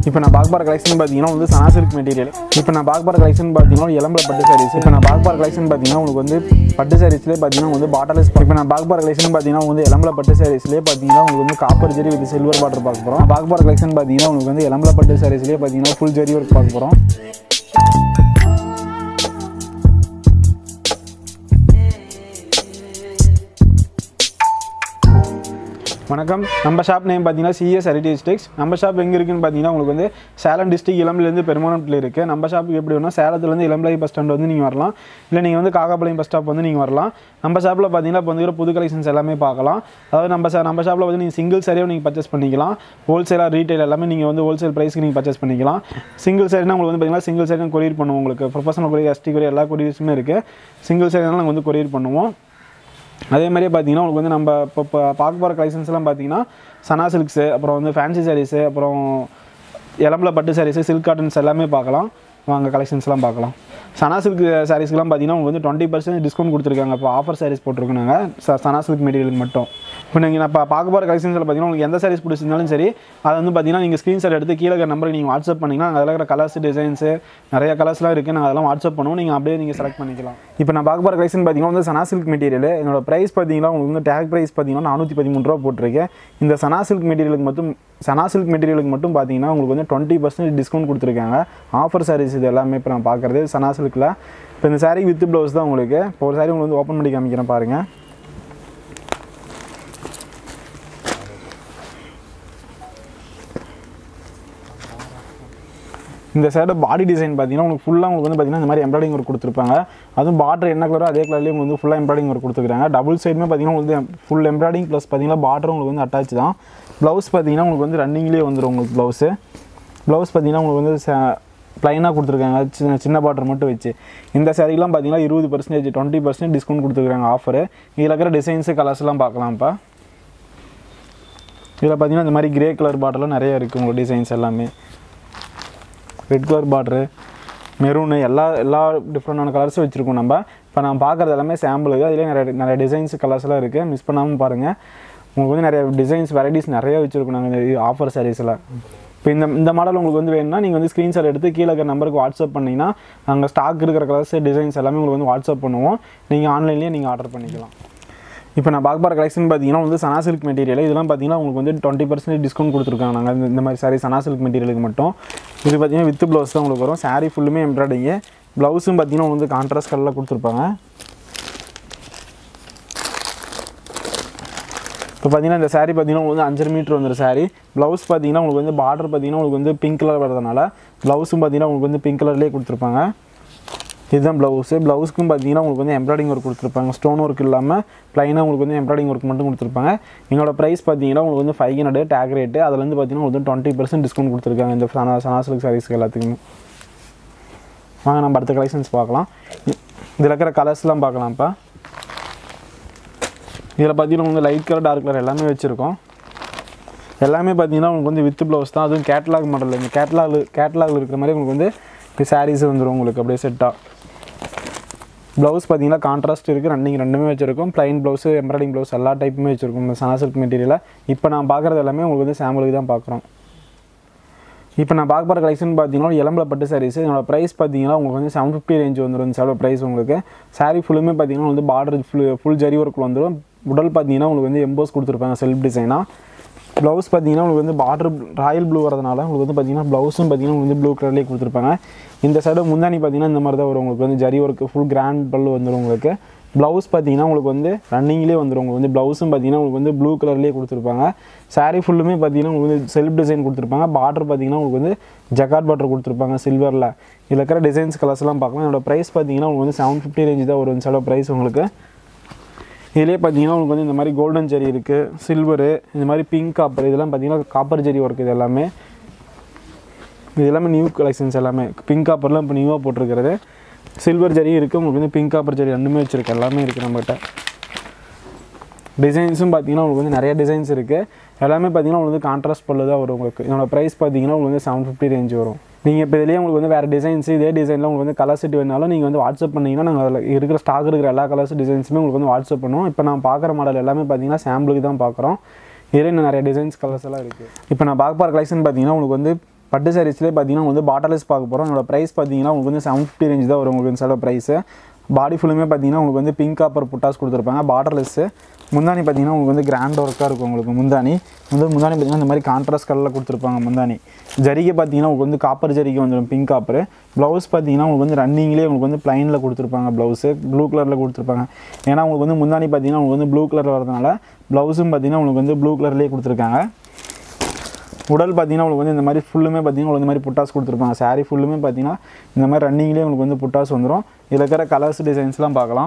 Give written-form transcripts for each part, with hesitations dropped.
இப்போ நான் பார்க்க போகிற கலெக்ஷன் பார்த்தீங்கன்னா வந்து சனா சில்க் மெட்டீரியல். இப்போ நான் பார்க்க போகிற கலெக்ஷன் பார்த்தீங்கன்னா எலம்பல பட்டு சாரீஸ். இப்போ நான் பார்க்க போகிற கலெக்ஷன் பார்த்தீங்கன்னா உங்களுக்கு வந்து பட்டு சாரீஸ்லேயே பார்த்தீங்கன்னா வந்து பாட்டர்லெஸ். இப்போ நான் பார்க்க போகிற கலெக்ஷன் பார்த்தீங்கன்னா வந்து எலம்பல பட்டு சாரீஸ்லேயே பார்த்தீங்கன்னா உங்களுக்கு வந்து copper zari with silver border பார்க்க போகிறோம். பார்க்க போகிற கலெக்ஷன் பார்த்தீங்கன்னா உங்களுக்கு வந்து எலம்பல பட்டு சாரீஸ்லேயே பார்த்தீங்கன்னா ஃபுல் ஜெரி ஒர்க் பார்க்க போகிறோம். வணக்கம். நம்ம ஷாப் நேம் பார்த்தீங்கன்னா சிஎஸ் ஹெரிடேஜ் டெக்ஸ். நம்ம ஷாப் எங்கே இருக்குன்னு பார்த்தீங்கன்னா உங்களுக்கு வந்து சேலம் டிஸ்ட்ரிக்ட் இளம்பிலேருந்து பெருமானத்தில் இருக்குது. நம்ம ஷாப்புக்கு எப்படி வேணும், சேலத்துலேருந்து இளம்பிள்ளை பஸ் ஸ்டாண்ட் வந்து நீங்கள் வரலாம், இல்லை நீங்கள் வந்து காக்காபாளையம் பஸ் ஸ்டாப் வந்து நீங்கள் வரலாம். நம்ம ஷாப்பில் பார்த்தீங்கன்னா இப்போ வந்து புது கலெக்ஷன்ஸ் எல்லாமே பார்க்கலாம். அதாவது நம்ம ஷாப்பில் வந்து நீங்கள் சிங்கிள் சாரியாக நீங்கள் பர்ச்சேஸ் பண்ணிக்கலாம். ஹோல்சேலாக ரீட்டைல் எல்லாமே நீங்கள் வந்து ஹோல்சேல் ப்ரைஸ்க்கு நீங்கள் பர்ச்சேஸ் பண்ணிக்கலாம். சிங்கிள் சாரினா உங்களுக்கு வந்து பார்த்தீங்கன்னா சிங்கிள் சாரி கொரியர் பண்ணுவோம். உங்களுக்கு ப்ரொஃபஷனல் கொரியர், எஸ்டி கொரியர் எல்லா கொரியர்ஸுமே இருக்குது. சிங்கிள் சாரினாலும் நாங்கள் வந்து கொரியர் பண்ணுவோம். அதே மாதிரியே பார்த்தீங்கன்னா உங்களுக்கு வந்து நம்ம இப்போ பார்க்க போகிற கலெக்ஷன்ஸ்லாம் பார்த்தீங்கன்னா சனா சில்க்ஸு, அப்புறம் வந்து ஃபேன்சி சாரீஸு, அப்புறம் எலம்பல பட்டு சாரீஸு, சில்க் காட்டன்ஸ் எல்லாமே பார்க்கலாம். வாங்க கலெக்ஷன்ஸ்லாம் பார்க்கலாம். சனா சில்க் சாரீஸ்க்குலாம் பார்த்தீங்கன்னா உங்களுக்கு வந்து 20% டிஸ்கவுண்ட் கொடுத்துருக்காங்க. இப்போ ஆஃபர் சாரீஸ் போட்டிருக்கோம் நாங்கள் சனா சில்க் மெட்டீரியலுக்கு மட்டும். இப்போ நீங்கள் நான் இப்போ பார்க்க போகிற கலெக்ஷன்ஸில் பார்த்தீங்கன்னா உங்களுக்கு எந்த சாரீஸ் பிடிச்சிருந்தாலும் சரி, அதை வந்து பார்த்தீங்கன்னா நீங்கள் ஸ்க்ரீன்ஷாட் எடுத்து கீழே இருக்கிற நம்பருக்கு நீங்கள் வாட்ஸ்அப் பண்ணிங்கன்னா அதில் இருக்கிற கலர்ஸ், டிசைன்ஸு நிறைய கலர்ஸ்லாம் இருக்குது. நாங்கள் அதெல்லாம் வாட்ஸ்அப் பண்ணுவோம். நீங்கள் அப்படியே நீங்கள் செலக்ட் பண்ணிக்கலாம். இப்போ நான் பார்க்க போகிற கலெக்ஷன் பார்த்தீங்கன்னா வந்து சனா சில்க் மெட்டீரியல். என்னோட ப்ரைஸ் பார்த்தீங்கன்னா உங்களுக்கு வந்து டேக் ப்ரைஸ் பார்த்தீங்கன்னா 413 ரூபா போட்டிருக்கேன். இந்த சனா சில்க் மெட்டீரியலுக்கு மட்டும் பார்த்தீங்கன்னா உங்களுக்கு வந்து 20% டிஸ்கவுண்ட் கொடுத்துருக்காங்க. ஆஃபர் சாரீஸ் இது எல்லாமே இப்போ நான் பார்க்குறது சனா சில்கில். இப்போ இந்த சாரீ வித் ப்ளவுஸ் தான் உங்களுக்கு. இப்போ ஒரு சாரீ உங்களுக்கு வந்து ஓப்பன் பண்ணி காமிக்கிறேன் பாருங்கள். இந்த சைடு பாடி டிசைன் பார்த்தீங்கன்னா உங்களுக்கு ஃபுல்லாக உங்களுக்கு வந்து பார்த்தீங்கன்னா இந்த மாதிரி எம்ப்ராய்டிங் ஒர்க் கொடுத்துருப்பாங்க. அதுவும் பார்டர் என்ன கலரோ அதே கலர்லேயே உங்களுக்கு வந்து ஃபுல்லாக எம்ப்ராய்டிங் ஒர்க் கொடுத்துருக்காங்க. டபுள் சைடுமே பார்த்தீங்கன்னா உங்களுக்கு ஃபுல் எம்ப்ராய்டிங் ப்ளஸ் பார்த்தீங்கன்னா பார்டர் உங்களுக்கு வந்து அட்டாச் தான். ப்ளவுஸ் பார்த்தீங்கன்னா உங்களுக்கு வந்து ரன்னிங்லேயே வந்துடும். உங்களுக்கு ப்ளவுஸ் பார்த்தீங்கன்னா உங்களுக்கு வந்து ப்ளைனாக கொடுத்துருக்காங்க, சின்ன பார்டர் மட்டும் வச்சு. இந்த சாரீலாம் பார்த்தீங்கன்னா 20%, 20% டிஸ்கவுண்ட் கொடுத்துருக்காங்க ஆஃபரு. இதில் இருக்கிற டிசைன்ஸு, கலர்ஸ்லாம் பார்க்கலாம். இப்போ இதில் பார்த்தீங்கன்னா இந்த மாதிரி கிரே கலர் பார்டர்லாம் நிறைய இருக்குது. உங்களுக்கு டிசைன்ஸ் எல்லாமே ரெட் கலர் பார்டரு, மெரூனு, எல்லா டிஃப்ரெண்டான கலர்ஸும் வச்சுருக்கோம். நம்ம இப்போ நான் பார்க்குறது எல்லாமே சாம்பிளுக்கு. அதிலே நிறைய டிசைன்ஸ், கலர்ஸ்லாம் இருக்குது. மிஸ் பண்ணாமல் பாருங்கள். உங்களுக்கு வந்து நிறைய டிசைன்ஸ், வெரைட்டிஸ் நிறைய வச்சுருக்கோம் நாங்கள் ஆஃபர் சாரீஸில். இப்போ இந்த மாடல் உங்களுக்கு வந்து வேணும்னா நீங்கள் வந்து ஸ்க்ரீன்ஷாட் எடுத்து கீழே இருக்கிற நம்பருக்கு வாட்ஸ்அப் பண்ணிங்கன்னா நாங்கள் ஸ்டாக் இருக்கிற கலர்ஸ், டிசைன்ஸ் எல்லாமே உங்களுக்கு வந்து வாட்ஸ்அப் பண்ணுவோம். நீங்கள் ஆன்லைன்லேயே நீங்கள் ஆர்டர் பண்ணிக்கலாம். இப்போ நான் பார்க்க போகிற கலெக்ஷன் பார்த்தீங்கன்னா வந்து சனா சில்க் மெட்டீரியல். இதெல்லாம் பார்த்தீங்கன்னா உங்களுக்கு வந்து 20% டிஸ்கவுண்ட் கொடுத்துருக்காங்க. நாங்கள் இந்த மாதிரி சாரீ சனா சில்க் மெட்டீரியலுக்கு மட்டும். இது பார்த்தீங்கன்னா வித் ப்ளவுஸ் தான் உங்களுக்கு வரும். சாரீ ஃபுல்லுமே எம்ப்ராய்டிங்கு. ப்ளவுஸும் பார்த்தீங்கன்னா உங்களுக்கு கான்ட்ராஸ்ட் கலரில் கொடுத்துருப்பாங்க. இப்போ பார்த்தீங்கன்னா இந்த சாரீ பார்த்தீங்கன்னா உங்களுக்கு வந்து 5 மீட்டர் வந்துடும் சாரீ. ப்ளவுஸ் பார்த்தீங்கன்னா உங்களுக்கு வந்து பார்டர் பார்த்தீங்கன்னா உங்களுக்கு வந்து பிங்க் கலர் வரதுனால ப்ளவுஸும் பார்த்தீங்கன்னா உங்களுக்கு வந்து பிங்க் கலர்லேயே கொடுத்துருப்பாங்க. இதுதான் ப்ளவுஸ்க்கும் பார்த்தீங்கன்னா உங்களுக்கு வந்து எம்ப்ராய்டிங் ஒர்க் கொடுத்துருப்பாங்க. ஸ்டோன் ஒர்க் இல்லாமல் ப்ளைனாக உங்களுக்கு வந்து எம்ப்ராய்டிங் ஒர்க் மட்டும் கொடுத்துருப்பாங்க. எங்களோட ப்ரைஸ் பார்த்தீங்கன்னா உங்களுக்கு வந்து 500 டேக் ரேட்டு. அதுலேருந்து பார்த்தீங்கன்னா உங்களுக்கு 20% டிஸ்கவுண்ட் கொடுத்துருக்காங்க இந்த சனா சில்க் சாரீஸ்க்கு எல்லாத்துக்குமே. வாங்க நம்ம அடுத்த கலெக்ஷன்ஸ் பார்க்கலாம். இதில் இருக்கிற கலர்ஸ்லாம் பார்க்கலாம். இப்போ இதில் பார்த்தீங்கன்னா உங்களுக்கு லைட் கலர், டார்க் கலர் எல்லாமே வச்சுருக்கோம். எல்லாமே பார்த்தீங்கன்னா உங்களுக்கு வந்து வித் ப்ளவுஸ் தான். அதுவும் கேட்லாக் மாடல். இந்த கேட்லாகில் இருக்கிற மாதிரி உங்களுக்கு வந்து இப்போ சாரீஸ் வந்துடும் உங்களுக்கு அப்படியே செட்டாக. ப்ளவுஸ் பார்த்தீங்கன்னா கான்ட்ராஸ்ட் இருக்குது. ரெண்டுமே வச்சுருக்கோம். ப்ளைன் ப்ளவுஸு, எம்ப்ராய்டிங் ப்ளவுஸ் எல்லா டைப்புமே வச்சுருக்கோம் இந்த சனா சில்க் மெட்டீரியலில். இப்போ நான் பார்க்குறது எல்லாமே உங்களுக்கு வந்து சாம்பிளுக்கு தான் பார்க்குறோம். இப்போ நான் பார்க்க போகிற கலெக்ஷன் பார்த்தீங்கன்னா எலம்பல பட்டு சாரீஸ். என்னோட ப்ரைஸ் பார்த்தீங்கன்னா உங்களுக்கு வந்து 750 ரேஞ்ச் வந்துடும். இந்த சேலை ப்ரைஸ் உங்களுக்கு. சாரீ ஃபுல்லுமே பார்த்தீங்கன்னா வந்து பார்டர் ஃபுல் ஜரி ஒர்க்கில் வந்துடும். உடல் பார்த்தீங்கன்னா உங்களுக்கு வந்து எம்போஸ் கொடுத்துருப்பாங்க செல்ஃப் டிசைனாக. ப்ளவுஸ் பார்த்தீங்கன்னா உங்களுக்கு வந்து பார்டர் ராயல் ப்ளூ வரதுனால உங்களுக்கு வந்து பார்த்தீங்கன்னா ப்ளவுஸும் பார்த்தீங்கன்னா உங்களுக்கு வந்து ப்ளூ கலர்லேயே கொடுத்துருப்பாங்க. இந்த சைடு முந்தானி பார்த்தீங்கன்னா இந்த மாதிரி தான் வரும். உங்களுக்கு வந்து ஜரி ஒர்க்கு ஃபுல் கிராண்ட் பல்லு வந்துடும் உங்களுக்கு. ப்ளவுஸ் பார்த்தீங்கன்னா உங்களுக்கு வந்து ரன்னிங்லேயே வந்துடும். உங்களுக்கு வந்து ப்ளவுஸும் பார்த்தீங்கன்னா உங்களுக்கு வந்து ப்ளூ கலர்லேயே கொடுத்துருப்பாங்க. சாரீ ஃபுல்லுமே பார்த்தீங்கன்னா உங்களுக்கு வந்து செல்ஃப் டிசைன் கொடுத்துருப்பாங்க. பார்டர் பார்த்தீங்கன்னா உங்களுக்கு வந்து ஜக்கார்ட் பார்டர் கொடுத்துருப்பாங்க சில்வரில். இதில் இருக்கிற டிசைன்ஸ், கலர்ஸ்லாம் பார்க்கலாம். என்னோட ப்ரைஸ் பார்த்தீங்கன்னா உங்களுக்கு வந்து 750 ரேஞ்ச் தான் வரும் இந்த சைடு ப்ரைஸ் உங்களுக்கு. இதிலே பார்த்தீங்கன்னா உங்களுக்கு வந்து இந்த மாதிரி கோல்டன் ஜெரி இருக்குது, சில்வரு, இந்த மாதிரி பிங்க் காப்பர், இதெல்லாம் பார்த்தீங்கன்னா காப்பர் ஜெரி ஒர்க். இது எல்லாமே நியூ கலெக்ஷன்ஸ். எல்லாமே பிங்க் காப்பர்லாம் இப்போ நியூவாக போட்டிருக்கிறது. சில்வர் ஜெரி இருக்குது. உங்களுக்கு வந்து பிங்க் காப்பர் ஜெரி ரெண்டுமே வச்சுருக்கு. எல்லாமே இருக்குது நம்மகிட்ட. டிசைன்ஸும் பார்த்தீங்கன்னா உங்களுக்கு வந்து நிறைய டிசைன்ஸ் இருக்குது. எல்லாமே பார்த்தீங்கன்னா உங்களுக்கு வந்து கான்ட்ராஸ்ட் பல்லு தான் வரும் உங்களுக்கு. என்னோட ப்ரைஸ் பார்த்தீங்கன்னா உங்களுக்கு வந்து 750 ரேஞ்ச் வரும். நீங்கள் இப்போ இதிலேயே உங்களுக்கு வந்து வேறு டிசைன்ஸ், இதே டிசைனில் உங்களுக்கு வந்து கலர் செட் வேணாலும் நீங்கள் வந்து வாட்ஸ்அப் பண்ணிங்கன்னா நாங்கள் அதில் இருக்கிற ஸ்டாக் இருக்கிற எல்லா கலர்ஸ் டிசைன்ஸுமே உங்களுக்கு வந்து வாட்ஸ்அப் பண்ணுவோம். இப்போ நான் பார்க்குற மாடல் எல்லாமே பார்த்தீங்கன்னா சாம்பிளுக்கு தான் பார்க்குறோம். இதில் இன்னும் நிறைய டிசைன்ஸ், கலர்ஸ் எல்லாம் இருக்குது. இப்போ நான் பார்க்க போகிற கலெக்ஷன் பார்த்தீங்கன்னா உங்களுக்கு வந்து பட்டு சாரீஸ்லேயே பார்த்தீங்கன்னா வந்து பாட்டர்லெஸ் பார்க்க போகிறோம். என்னோட ப்ரைஸ் பார்த்தீங்கன்னா உங்களுக்கு வந்து 750 ரேஞ்ச் தான் வரும் உங்களுக்கு சில ப்ரைஸு. பாடி ஃபுல்லுமே பார்த்தீங்கன்னா உங்களுக்கு வந்து பிங்க் காப்பர் புட்டாஸ் கொடுத்துருப்பாங்க. பார்டர்லெஸ்ஸு. முந்தானி பார்த்தீங்கன்னா உங்களுக்கு வந்து கிராண்ட் ஒர்க்காக இருக்கும். உங்களுக்கு முந்தானி பார்த்தீங்கன்னா இந்த மாதிரி கான்ட்ராஸ்ட் கலரில் கொடுத்துருப்பாங்க. முந்தானி ஜரிகை பார்த்தீங்கன்னா உங்களுக்கு வந்து காப்பர் ஜரிகை வந்துடும், பிங்க் காப்பர். ப்ளவுஸ் பார்த்தீங்கன்னா உங்களுக்கு வந்து ரன்னிங்லேயே உங்களுக்கு வந்து ப்ளைனில் கொடுத்துருப்பாங்க. ப்ளவுஸு ப்ளூ கலரில் கொடுத்துருப்பாங்க. ஏன்னா உங்களுக்கு வந்து முந்தானி பார்த்தீங்கன்னா உங்களுக்கு வந்து ப்ளூ கலரில் வரதுனால ப்ளவுஸும் பார்த்தீங்கன்னா உங்களுக்கு வந்து ப்ளூ கலர்லேயே கொடுத்துருக்காங்க. உடல் பார்த்தீங்கன்னா உங்களுக்கு வந்து இந்த மாதிரி ஃபுல்லுமே பார்த்தீங்கன்னா உங்களுக்கு இந்த மாதிரி புட்டாஸ் கொடுத்துருப்பாங்க. சாரீ ஃபுல்லுமே பார்த்தீங்கன்னா இந்த மாதிரி ரன்னிங்லேயே உங்களுக்கு வந்து புட்டாஸ் வந்துடும். இதில் இருக்கிற கலர்ஸ் டிசைன்ஸ்லாம் பார்க்கலாம்.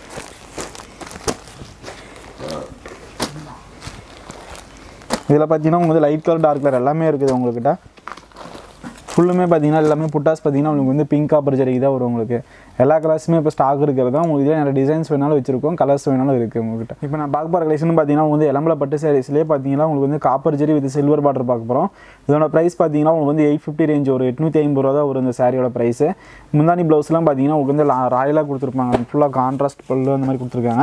இதில் பார்த்தீங்கன்னா உங்களுக்கு லைட் கலர் டார்க் கலர் எல்லாமே இருக்குது உங்கள்கிட்ட. ஃபுல்லுமே பார்த்தீங்கன்னா எல்லாமே புட்டாஸ் பார்த்தீங்கன்னா உங்களுக்கு வந்து பிங்க் காப்பர் ஜரிகை தான் வரும். உங்களுக்கு எல்லா கலர்ஸுமே இப்போ ஸ்டாக் இருக்கிறது தான். உங்களுக்கு நிறைய டிசைன்ஸ் வேணாலும் வச்சிருக்கோம், கலர்ஸ் வேணாலும் இருக்குது உங்கள்கிட்ட. இப்போ நான் பார்க்க போகிற கலெக்ஷன் பார்த்தீங்கன்னா வந்து எலம்பல பட்டு சாரீஸ்லேயே பார்த்தீங்கன்னா உங்களுக்கு வந்து copper zari with silver border பார்க்க போகிறோம். இதோட ப்ரைஸ் பார்த்தீங்கன்னா உங்களுக்கு வந்து 850 ரேஞ்ச், ஒரு 850 ரூபா தான் ஒரு இந்த சாரியோட ப்ரைஸு. முந்தானி ப்ளவுஸ்லாம் பார்த்தீங்கன்னா உங்களுக்கு வந்து ராயலாக கொடுத்துருப்பாங்க. ஃபுல்லாக கான்ட்ராஸ்ட் பல்லு அந்த மாதிரி கொடுத்துருக்காங்க.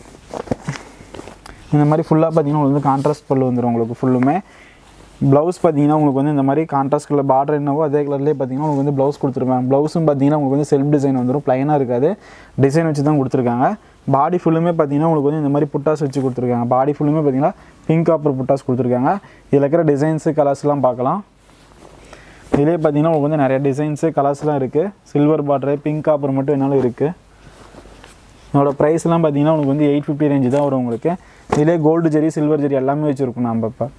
இந்த மாதிரி ஃபுல்லாக பார்த்தீங்கன்னா உங்களுக்கு வந்து கான்ட்ராஸ்ட் பல்லு வந்துடும் உங்களுக்கு ஃபுல்லுமே. ப்ளவுஸ் பார்த்தீங்கன்னா உங்களுக்கு வந்து இந்த மாதிரி கான்ட்ராஸ்ட் கலர் பார்டர் என்னவோ அதே கலர்லேயே பார்த்தீங்கன்னா உங்களுக்கு வந்து ப்ளவுஸ் கொடுத்துருப்பாங்க. ப்ளவுஸும் பார்த்தீங்கன்னா உங்களுக்கு வந்து செல்ஃப் டிசைன் வந்துடும், ப்ளைனாக இருக்காது, டிசைன் வச்சு தான் கொடுத்துருக்காங்க. பாடி ஃபுல்லுமே பார்த்தீங்கன்னா உங்களுக்கு வந்து இந்த மாதிரி புட்டாஸ் வச்சு கொடுத்துருக்காங்க. பாடி ஃபுல்லுமே பார்த்தீங்கன்னா பிங்க் காப்பர் புட்டாஸ் கொடுத்துருக்காங்க. இதில் இருக்கிற டிசைன்ஸு கலர்ஸ்லாம் பார்க்கலாம். இதிலே பார்த்தீங்கன்னா உங்களுக்கு வந்து நிறைய டிசைன்ஸு கலர்ஸ்லாம் இருக்குது. சில்வர் பார்டரு பிங்க் காப்பர் மட்டும் என்னாலும் இருக்குது. என்னோட ப்ரைஸ்லாம் பார்த்தீங்கன்னா உங்களுக்கு வந்து 850 ரேஞ்சு தான் வரும் உங்களுக்கு. இதிலே கோல்டு ஜெரி சில்வர் ஜெரி எல்லாமே வச்சுருக்கோம் நம்ம. இப்போ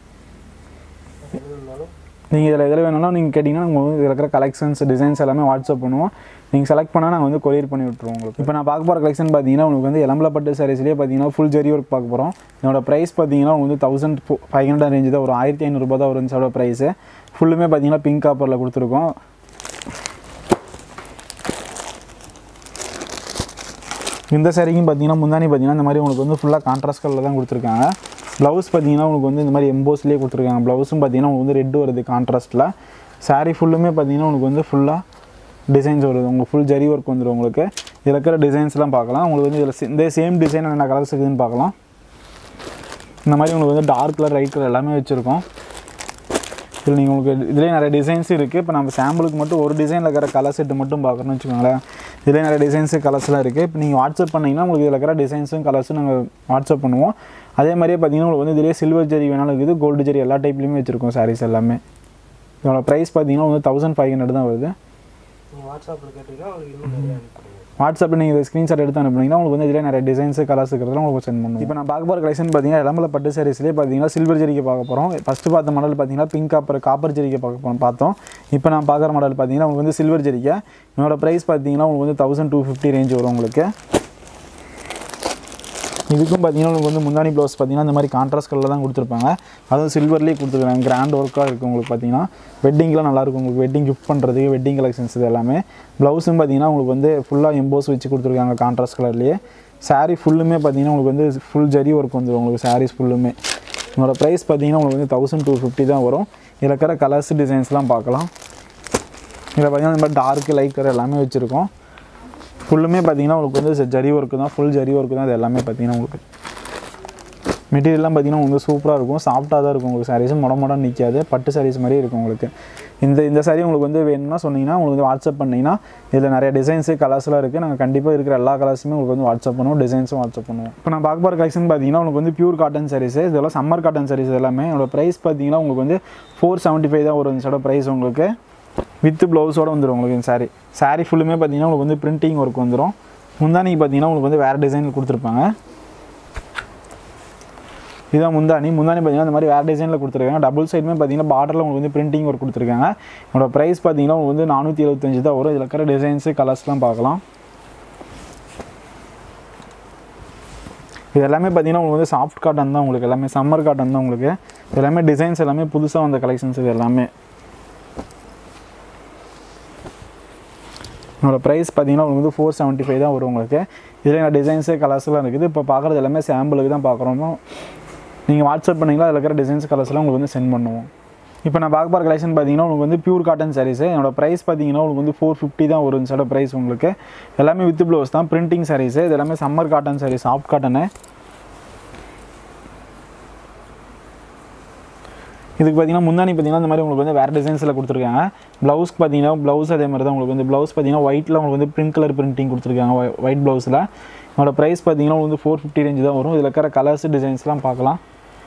நீங்கள் இதில் வேணும்னா நீங்கள் கேட்டிங்கன்னா நாங்கள் வந்து இதில் இருக்கிற கலெக்ஷன்ஸ் டிசைன்ஸ் எல்லாமே வாட்ஸ்அப் பண்ணுவோம். நீங்கள் செலக்ட் பண்ணால் நாங்கள் வந்து கொரியர் பண்ணி விட்டுருவோம் உங்களுக்கு. இப்போ நான் பார்க்க போகிற கலெக்ஷன் பார்த்தீங்கன்னா உங்களுக்கு வந்து எலம்பல பட்டு சாரீஸ்லேயே பார்த்தீங்கன்னா ஃபுல் ஜெரி ஒர்க் பார்க்க போகிறோம். என்னோட ப்ரைஸ் பார்த்தீங்கன்னா உங்களுக்கு வந்து 1500 ரேஞ்சு தான் வரும், 1500 ரூபா தான் வரும் இதோட ப்ரைஸு. ஃபுல்லுமே பார்த்தீங்கன்னா பிங்க் காப்பரில் கொடுத்துருக்கோம். இந்த சாரிக்கும் பார்த்தீங்கன்னா முந்தானி பார்த்தீங்கன்னா இந்த மாதிரி உங்களுக்கு வந்து ஃபுல்லாக கான்ட்ராஸ்ட் கலரில் தான் கொடுத்துருக்காங்க. ப்ளவுஸ் பார்த்தீங்கன்னா உங்களுக்கு வந்து இந்த மாதிரி எம்போஸ்லேயே கொடுத்துருக்காங்க. ப்ளவுஸும் பார்த்தீங்கன்னா உங்களுக்கு வந்து ரெட் வருது கான்ட்ராஸ்ட்டில். சாரீ ஃபுல்லுமே பார்த்தீங்கன்னா உங்களுக்கு வந்து ஃபுல்லாக டிசைன்ஸ் வருது. உங்களுக்கு ஃபுல் ஜரி ஒர்க் வந்துடும் உங்களுக்கு. இதில் இருக்கிற டிசைன்ஸ்லாம் பார்க்கலாம். உங்களுக்கு வந்து இதில் இந்த சேம் டிசைன் என்ன கலர்ஸ் இருக்குதுன்னு பார்க்கலாம். இந்த மாதிரி உங்களுக்கு வந்து டார்க் கலர் லைட் கலர் எல்லாமே வச்சுருக்கோம். இதில் நீங்கள் உங்களுக்கு இதிலே நிறைய டிசைன்ஸ் இருக்குது. இப்போ நம்ம சாம்பிளுக்கு மட்டும் ஒரு டிசைனில் இருக்கிற கலர் செட்டு மட்டும் பார்க்கணும்னு வச்சுக்கோங்களேன். இதிலே நிறைய டிசைன்ஸு கலர்ஸ்லாம் இருக்குது. இப்போ நீங்கள் வாட்ஸ்அப் பண்ணிங்கன்னா உங்களுக்கு இதில் இருக்கிற டிசைன்ஸும் கலர்ஸும் நாங்கள் வாட்ஸ்அப் பண்ணுவோம். அதே மாதிரியே பார்த்தீங்கன்னா உங்களுக்கு வந்து இதிலே சில்வர் ஜெரி வேணாலும் இருக்குது, கோல்டு ஜெரி எல்லா டைப்லேயுமே வச்சுருக்கோம் சாரீஸ் எல்லாமே. இதோட ப்ரைஸ் பார்த்தீங்கன்னா வந்து 1500 தான் வருது. வாட்ஸ்அப்பில் கேட்டிங்கன்னா உங்களுக்கு இன்னும் நிறைய அனுப்பிடுவோம். வாட்ஸ்அப்பில் நீங்கள் ஸ்க்ரீன்ஷாட் எடுத்து அனுப்புனீங்கன்னா உங்களுக்கு வந்து இதில் நிறைய டிசைன்ஸு கலர்ஸ் இருக்கிறதெல்லாம் உங்களுக்கு சென்ட் பண்ணுவோம். இப்போ நான் பார்க்க போகிற கலெக்ஷன் பார்த்தீங்கன்னா எலம்பல பட்டு சாரீஸ்லேயே பார்த்தீங்கன்னா சில்வர் ஜெரிக்கை பார்க்க போகிறோம். ஃபஸ்ட்டு பார்த்த மாடல் பார்த்தீங்கன்னா பிங்க் காப்பர் ஜெரிக்கை பார்த்தோம். இப்போ நான் பார்க்குற மாடல் பார்த்தீங்கன்னா உங்களுக்கு வந்து சில்வர் ஜெரிக்கை. என்னோட ப்ரைஸ் பார்த்தீங்கன்னா உங்களுக்கு வந்து 1250 ரேஞ்ச் வரும் உங்களுக்கு. இதுக்கும் பார்த்தீங்கன்னா உங்களுக்கு வந்து முந்தானி ப்ளவுஸ் பார்த்தீங்கன்னா இந்த மாதிரி கான்ட்ராஸ்ட் கலரில் தான் கொடுத்துருப்பாங்க. அதுவும் சில்வர்லேயே கொடுத்துருக்காங்க. கிராண்ட் ஒர்க்காக இருக்குது உங்களுக்கு. பார்த்தீங்கன்னா வெட்டிங்லாம் நல்லாயிருக்கும் உங்களுக்கு. வெட்டிங் கிஃப்ட் பண்ணுறதுக்கு வெட்டிங் கலெக்ஷன்ஸ் இது எல்லாமே. ப்ளவுஸும் பார்த்தீங்கன்னா உங்களுக்கு வந்து ஃபுல்லாக எம்போஸ் வச்சு கொடுத்துருக்காங்க கான்ட்ராஸ்ட் கலர்லேயே. சாரீ ஃபுல்லுமே பார்த்தீங்கன்னா உங்களுக்கு வந்து ஃபுல் ஜரி ஒர்க் வந்துடும் உங்களுக்கு. சாரீஸ் ஃபுல்லுமே என்னோட ப்ரைஸ் பார்த்தீங்கன்னா உங்களுக்கு வந்து 1250 தான் வரும். இதில் இருக்கிற கலர்ஸ் டிசைன்ஸ்லாம் பார்க்கலாம். இதில் பார்த்தீங்கன்னா இந்த மாதிரி டார்க்கு லைட் கலர் எல்லாமே வச்சுருக்கோம். ஃபுல்லுமே பார்த்தீங்கன்னா உங்களுக்கு வந்து ஜரி ஒர்க்கு தான், ஃபுல் ஜரி ஒர்க்கு தான். இது எல்லாமே பார்த்தீங்கன்னா உங்களுக்கு மெட்டீரியல்லாம் பார்த்தீங்கன்னா உங்களுக்கு சூப்பராக இருக்கும், சாஃப்ட்டாக தான் இருக்கும் உங்களுக்கு. சாரீஸும் மொடம் நிற்காது, பட்டு சாரீஸ் மாதிரியே இருக்கும் உங்களுக்கு. இந்த சாரீ உங்களுக்கு வந்து வேணும்னா சொன்னீங்கன்னா உங்களுக்கு வந்து வாட்ஸ்அப் பண்ணிங்கன்னா இதில் நிறைய டிசைன்ஸு கலர்ஸ்லாம் இருக்குது. நாங்கள் கண்டிப்பாக இருக்கிற எல்லா கலர்ஸுமே உங்களுக்கு வந்து வாட்ஸ்அப் பண்ணுவோம், டிசைன்ஸும் வாட்ஸ்அப் பண்ணுவோம். இப்போ நான் பார்க்க போகிற கலெக்ஷன் பார்த்தீங்கன்னா உங்களுக்கு வந்து பியூர் காட்டன் சாரீஸ். இதெல்லாம் சம்மர் காட்டன் சாரீஸ் எல்லாமே. என்னோட ப்ரைஸ் பார்த்தீங்கன்னா உங்களுக்கு வந்து 475 தான் வரும் இந்த ப்ரைஸ் உங்களுக்கு. வித் ப்ளவுஸோடு வந்துடும் உங்களுக்கு இந்த சாரீ ஃபுல்லுமே பார்த்தீங்கன்னா உங்களுக்கு வந்து பிரிண்டிங் ஒர்க் வந்துடும். முந்தானிக்கு பார்த்தீங்கன்னா உங்களுக்கு வந்து வேறு டிசைனில் கொடுத்துருப்பாங்க. இதுதான் முந்தானி பார்த்தீங்கன்னா இந்த மாதிரி வேறு டிசைனில் கொடுத்துருக்காங்க. டபுள் சைடுமே பார்த்தீங்கன்னா பார்டரில் உங்களுக்கு வந்து பிரிண்டிங் ஒர்க் கொடுத்துருக்காங்க. என்னோட ப்ரைஸ் பார்த்தீங்கன்னா உங்களுக்கு வந்து 475 தான் வரும். இதில் இருக்கிற டிசைன்ஸு கலர்ஸ்லாம் பார்க்கலாம். இது எல்லாமே பார்த்தீங்கன்னா உங்களுக்கு வந்து சாஃப்ட் காட்டன் தான் உங்களுக்கு. எல்லாமே சம்மர் காட்டன் தான் உங்களுக்கு. எல்லாமே டிசைன்ஸ் எல்லாமே புதுசாக வந்த கலெக்ஷன்ஸ் இது எல்லாமே. என்னோடய ப்ரைஸ் பார்த்தீங்கன்னா உங்களுக்கு வந்து 475 தான் வரும் உங்களுக்கு. இதில் என்ன டிசைன்ஸு கலர்ஸ்லாம் இருக்குது. இப்போ பார்க்குறது எல்லாமே சாம்பிளுக்கு தான் பார்க்குறோம். நீங்கள் வாட்ஸ்அப் பண்ணிங்களா அதில் இருக்கிற டிசைன்ஸ் கலர்ஸ்லாம் உங்களுக்கு வந்து சென்ட் பண்ணுவோம். இப்போ நான் பார்க்க போகிற கலெக்ஷன் பார்த்தீங்கன்னா உங்களுக்கு வந்து பியூர் காட்டன் சாரீஸ். என்னோட ப்ரைஸ் பார்த்தீங்கன்னா உங்களுக்கு வந்து 450 தான் வரும் இந்த ப்ரைஸ் உங்களுக்கு. எல்லாமே வித் ப்ளவுஸ் தான், பிரிண்டிங் சாரீஸ். இது எல்லாமே summer cotton sarees, soft cotton. இதுக்கு பார்த்தீங்கன்னா முந்தானி பார்த்தீங்கன்னா இந்த மாதிரி உங்களுக்கு வந்து வேறு டிசைன்ஸில் கொடுத்துருக்காங்க. ப்ளவுஸ்க்கு பார்த்தீங்கன்னா ப்ளவுஸ் அதே மாதிரி தான் உங்களுக்கு வந்து ப்ளவுஸ் பார்த்தீங்கன்னா ஒயிட்டில் உங்களுக்கு வந்து பிரிண்ட் கலர் பிரிண்டிங் கொடுத்துருக்காங்க ஒயிட் ப்ளவுஸில். இதோட ப்ரைஸ் பார்த்தீங்கன்னா வந்து 450 ரேஞ்சு தான் வரும். இதில் இருக்கிற கலர்ஸ் டிசைன்ஸ்லாம் பார்க்கலாம்.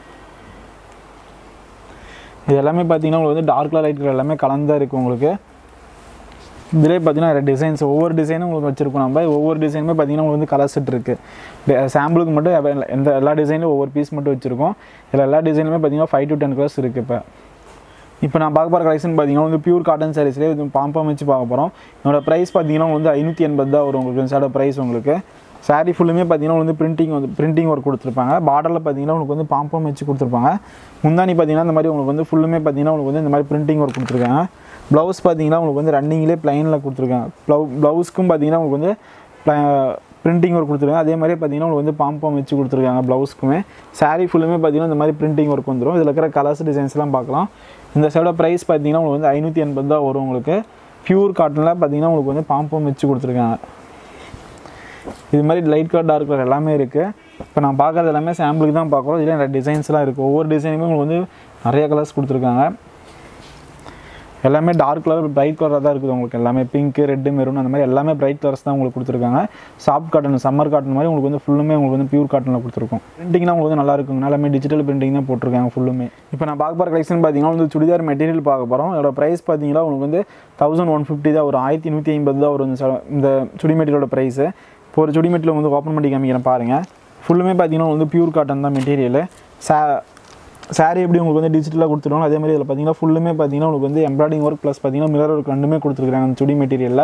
இது எல்லாமே பார்த்தீங்கன்னா உங்களுக்கு வந்து டார்க் கலர் லைட் கலர் எல்லாமே கலந்து இருக்குது உங்களுக்கு. இதிலே பார்த்தீங்கன்னா டிசைன்ஸ் ஒவ்வொரு டிசைனும் உங்களுக்கு வச்சுருக்கோம். நம்ம ஒவ்வொரு டிசைனுமே பார்த்தீங்கன்னா உங்களுக்கு வந்து கலர் செட் இருக்குது. சாம்பிளுக்கு மட்டும் எல்லா டிசைன்லையும் ஒவ்வொரு பீஸ் மட்டும் வச்சுருக்கோம். இதில் எல்லா டிசைனுமே பார்த்தீங்கன்னா 5 to 10 கலர்ஸ் இருக்குது. இப்போ நான் பார்க்க போகிற கலெக்ஷன் பார்த்தீங்கன்னா வந்து பியூர் காட்டன் சாரீஸ்லேயே இது பாம்பம் வச்சு பார்க்க போகிறோம். என்னோட ப்ரைஸ் பார்த்தீங்கன்னா வந்து 580 தான் வரும் உங்களுக்கு. இந்த ப்ரைஸ் உங்களுக்கு சாரீ ஃபுல்லுமே பார்த்தீங்கன்னா வந்து பிரிண்டிங் ஒர்க் கொடுத்துருப்பாங்க. பார்டரில் பார்த்தீங்கன்னா உங்களுக்கு வந்து பாம்பம் வச்சு கொடுத்துருப்பாங்க. முந்தானி பார்த்தீங்கன்னா இந்த மாதிரி உங்களுக்கு வந்து ஃபுல்லுமே பார்த்தீங்கன்னா உங்களுக்கு வந்து இந்த மாதிரி பிரிண்டிங் ஒர்க் கொடுத்துருக்காங்க. ப்ளவுஸ் பார்த்தீங்கன்னா உங்களுக்கு வந்து ரன்னிங்லேயே ப்ளைனில் கொடுத்துருக்காங்க. ப்ளவுஸ்க்கும் பார்த்தீங்கன்னா உங்களுக்கு வந்து பிரிண்டிங் ஒர்க் கொடுத்துருக்காங்க. அதே மாதிரி பார்த்தீங்கன்னா உங்களுக்கு வந்து பாம்பம் வச்சு கொடுத்துருக்காங்க ப்ளவுஸ்க்குமே. சாரீ ஃபுல்லுமே பார்த்தீங்கன்னா இந்த மாதிரி பிரிண்டிங் ஒர்க் வந்துடும். இதில் இருக்கிற கலர்ஸ் டிசைன்ஸ்லாம் பார்க்கலாம். இந்த சைடோட ப்ரைஸ் பார்த்தீங்கன்னா உங்களுக்கு வந்து 580 தான் வரும் உங்களுக்கு. பியூர் காட்டனில் பார்த்தீங்கன்னா உங்களுக்கு வந்து பாம்பம் வச்சு கொடுத்துருக்காங்க. இது மாதிரி லைட் கலர் டார்க் கலர் எல்லாமே இருக்குது. இப்போ நான் பார்க்குறது எல்லாமே சாம்பிளுக்கு தான் பார்க்குறோம். இதில் நிறைய டிசைன்ஸ்லாம் இருக்குது. ஒவ்வொரு டிசைனுமே உங்களுக்கு வந்து நிறைய கலர்ஸ் கொடுத்துருக்காங்க. எல்லாமே டார்க் கலர் பிரைட் கலராக தான் இருக்குது உங்களுக்கு. எல்லாமே பிங்க்கு ரெட்டு மெரூன் அந்த மாதிரி எல்லாமே பிரைட் கலர்ஸ் தான் உங்களுக்கு கொடுத்துருக்காங்க. சாஃப்ட் காட்டன் சம்மர் காட்டன் மாதிரி உங்களுக்கு வந்து ஃபுல்லுமே உங்களுக்கு வந்து பியூர் காட்டனில் கொடுத்துருக்கோம். பிரிண்டிங்னா உங்களுக்கு வந்து நல்லா இருக்குங்க. எல்லாமே டிஜிட்டல் பிரிண்டிங் தான் போட்டிருக்காங்க ஃபுல்லுமே. இப்போ நான் பார்க்க போகிற கலெக்ஷன் பார்த்தீங்கன்னா வந்து சுடிதார் மெட்டீரியல் பார்க்க போகிறோம். இதோட ப்ரைஸ் பார்த்தீங்கன்னா உங்களுக்கு வந்து 1150 தான் ஒரு 1150 தான் வரும் இந்த சுடி மெட்டீரியலோட ப்ரைஸு. இப்போ ஒரு சுடி மெட்டீரியல் வந்து ஓப்பன் பண்ணி காமிக்கிறேன் பாருங்கள். ஃபுல்லுமே பார்த்தீங்கன்னா வந்து பியூர் காட்டன் தான் மெட்டீரியல். சாரீ எப்படி உங்களுக்கு வந்து டிஜிட்டலாக கொடுத்துருவாங்க அதே மாதிரி இதில் பார்த்தீங்கன்னா ஃபுல்லுமே பார்த்தீங்கன்னா உங்களுக்கு வந்து எம்ப்ராய்டிங் ஒர்க் ப்ளஸ் பார்த்தீங்கன்னா மிரர் ஒர்க் ரெண்டுமே கொடுத்துருக்காங்க அந்த சுடி மெட்டீரியலில்.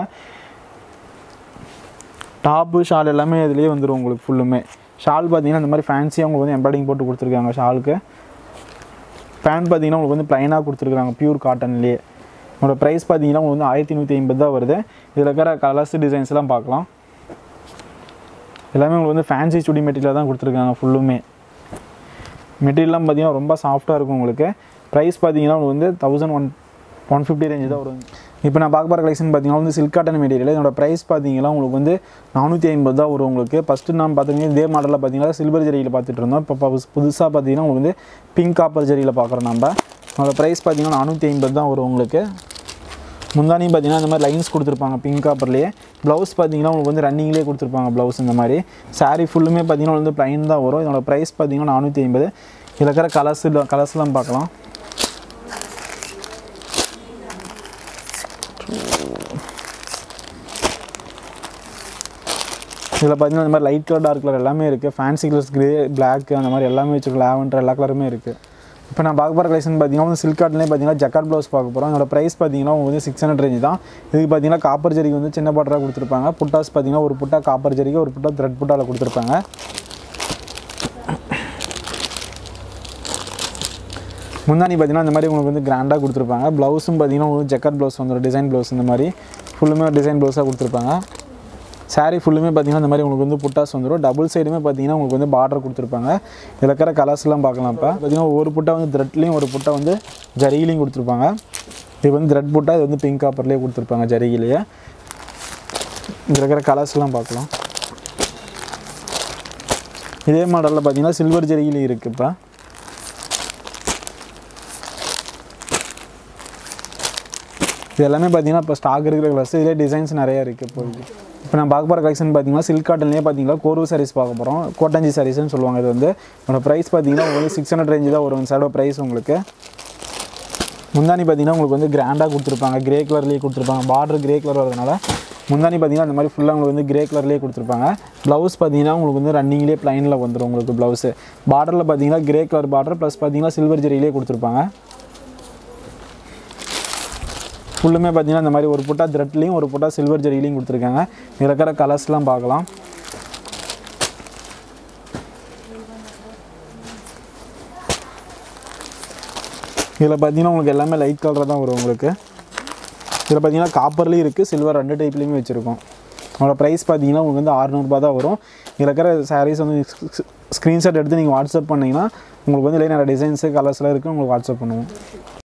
டாப்பு ஷால் எல்லாமே இதுலேயே வந்துடும் உங்களுக்கு ஃபுல்லுமே. ஷால் பார்த்தீங்கன்னா இந்த மாதிரி ஃபேன்சியாக உங்களுக்கு வந்து எம்ப்ராய்டிங் போட்டு கொடுத்துருக்காங்க ஷாலுக்கு. பேண்ட் பார்த்தீங்கன்னா உங்களுக்கு வந்து ப்ளைனாக கொடுத்துருக்காங்க பியூர் காட்டன்லேயே. உங்களோட ப்ரைஸ் பார்த்தீங்கன்னா உங்களுக்கு வந்து 1150 தான் வருது. இதில் இருக்கிற கலர்ஸ் டிசைன்ஸ்லாம் பார்க்கலாம். எல்லாமே உங்களுக்கு வந்து ஃபேன்சி சுடி மெட்டீரியல் தான் கொடுத்துருக்காங்க ஃபுல்லுமே. மெட்டீரியல்லாம் பார்த்தீங்கன்னா ரொம்ப சாஃப்ட்டாக இருக்கும் உங்களுக்கு. ப்ரைஸ் பார்த்தீங்கன்னா உங்களுக்கு வந்து 1150 ரேஞ்சு தான் வரும். இப்போ நான் பார்க்க போகிற கலெக்ஷன் பார்த்தீங்கன்னா வந்து சில்க் காட்டன் மெட்டீரியல். இதோட ப்ரைஸ் பார்த்தீங்கன்னா உங்களுக்கு வந்து 450 தான் வரும் உங்களுக்கு. ஃபஸ்ட்டு நான் பார்த்துக்கிங்க இதே மாடலில் பார்த்தீங்கன்னா சில்வர் ஜரியில் பார்த்துட்டு இருந்தோம். இப்போ புதுசாக பார்த்தீங்கன்னா உங்களுக்கு வந்து பிங்க் காப்பர் ஜரியில் பார்க்குறோம் நம்ம. அதோட ப்ரைஸ் பார்த்தீங்கன்னா 450 தான் வரும் உங்களுக்கு. முந்தானி பார்த்தீங்கன்னா இந்த மாதிரி லைன்ஸ் கொடுத்துருப்பாங்க பிங்க் காப்பர்லேயே. ப்ளவுஸ் பார்த்தீங்கன்னா உங்களுக்கு வந்து ரன்னிங்லேயே கொடுத்துருப்பாங்க ப்ளவுஸ் இந்த மாதிரி. சாரீ ஃபுல்லுமே பார்த்தீங்கன்னா வந்து ப்ளைன் தான் வரும். இதோட ப்ரைஸ் பார்த்தீங்கன்னா 450. இதில் இருக்கிற கலர்ஸ்லாம் பார்க்கலாம். இதில் பார்த்தீங்கன்னா இந்த மாதிரி லைட் கலர் டார்க் கலர் எல்லாமே இருக்குது. ஃபேன்சி கலர்ஸ் கிரே பிளாக் அந்த மாதிரி எல்லாமே வச்சுருக்கு. லாவெண்டர் எல்லா கலருமே இருக்குது. இப்போ நான் பார்க்க போகிற கலெக்ஷன் பார்த்தீங்கன்னா வந்து சில்க் காட்டன்லேயே பார்த்தீங்கன்னா ஜக்கார்ட் ப்ளவுஸ் பார்க்க போகிறோம். அதோட ப்ரைஸ் பார்த்தீங்கன்னா உங்களுக்கு வந்து 600 ரேஞ்சு தான். இதுக்கு பார்த்தீங்கன்னா காப்பர் ஜரிக்கு வந்து சின்ன பார்டராக கொடுத்துருப்பாங்க. புட்டாஸ் பார்த்தீங்கன்னா ஒரு புட்டா காப்பர் ஜரிக்கு ஒரு புட்டா த்ரெட் புட்டாவில் கொடுத்துருப்பாங்க. முந்தானி பார்த்தீங்கன்னா இந்த மாதிரி உங்களுக்கு வந்து கிராண்டாக கொடுத்துருப்பாங்க. ப்ளவுஸும் பார்த்தீங்கன்னா உங்களுக்கு ஜக்கார்ட் ப்ளவுஸ் வந்துடும் டிசைன் ப்ளவுஸ் இந்த மாதிரி ஃபுல்லுமே டிசைன் ப்ளவுஸாக கொடுத்துருப்பாங்க. சாரீ ஃபுல்லுமே பார்த்தீங்கன்னா இந்த மாதிரி உங்களுக்கு வந்து புட்டாஸ் வந்துடும். டபுள் சைடுமே பார்த்தீங்கன்னா உங்களுக்கு வந்து பார்டர் கொடுத்துருப்பாங்க. இதில் இருக்கிற கலர்ஸ்லாம் பார்க்கலாம். இப்போ பார்த்தீங்கன்னா ஒரு புட்டா வந்து த்ரெட்லேயும் ஒரு புட்டா வந்து ஜரிகிலையும் கொடுத்துருப்பாங்க. இது வந்து த்ரெட் புட்டா இது வந்து பிங்க் காப்பர்லேயே கொடுத்துருப்பாங்க ஜரிகிலேயே. இதில் இருக்கிற கலர்ஸ்லாம் பார்க்கலாம். இதே மாடலில் பார்த்தீங்கன்னா சில்வர் ஜரிகிலையும் இருக்குது. இப்போ இது எல்லாமே பார்த்தீங்கன்னா இப்போ ஸ்டாக் இருக்கிற கலர்ஸ். இதிலே டிசைன்ஸ் நிறையா இருக்குது இப்போது. இப்போ நான் பார்க்க போகிற கலெக்ஷன் பார்த்தீங்கன்னா சில்க் காட்டன்லேயே பார்த்தீங்கன்னா கோர்வு சாரீஸ் பார்க்க போகிறோம். கோட்டஞ்சி சாரீஸ்னு சொல்லுவாங்க. இது வந்து என்னோட ப்ரைஸ் பார்த்தீங்கன்னா உங்களுக்கு 600 ரேஞ்சு தான் வரும் சைடோ ப்ரைஸ் உங்களுக்கு. முந்தானி பார்த்தீங்கன்னா உங்களுக்கு வந்து கிராண்டாக கொடுத்துருப்பாங்க. கிரே கலர்லேயே கொடுத்துருப்பாங்க. பார்டர் கிரே கலர் வரதுனால முந்தானி பார்த்தீங்கன்னா அந்த மாதிரி ஃபுல்லாக உங்களுக்கு வந்து கிரே கலர்லேயே கொடுத்துருப்பாங்க. ப்ளவுஸ் பார்த்தீங்கன்னா உங்களுக்கு வந்து ரன்னிங்லேயே ப்ளைனில் வந்துடும் உங்களுக்கு ப்ளவுஸு. பார்டரில் பார்த்தீங்கன்னா கிரே கலர் பார்டர் ப்ளஸ் பார்த்தீங்கன்னா சில்வர் ஜரியிலே கொடுத்துருப்பாங்க. ஃபுல்லுமே பார்த்தீங்கன்னா இந்த மாதிரி ஒரு புட்டா த்ரெட்லேயும் ஒரு புட்டா சில்வர் ஜரியிலையும் கொடுத்துருக்காங்க. இதில் இருக்கிற கலர்ஸ்லாம் பார்க்கலாம். இதில் பார்த்தீங்கன்னா உங்களுக்கு எல்லாமே லைட் கலராக தான் வரும் உங்களுக்கு. இதில் பார்த்தீங்கன்னா காப்பர்லேயும் இருக்குது சில்வர் 2 டைப்லேயுமே வச்சுருக்கோம். அதோட ப்ரைஸ் பார்த்தீங்கன்னா உங்களுக்கு வந்து 600 தான் வரும். இதில் இருக்கிற சாரீஸ் வந்து ஸ்க்ரீன்ஷாட் எடுத்து நீங்கள் வாட்ஸ்அப் பண்ணிங்கன்னா உங்களுக்கு வந்து நிறைய டிசைன்ஸு கலர்ஸ்லாம் இருக்குது உங்களுக்கு வாட்ஸ்அப் பண்ணுவோம்.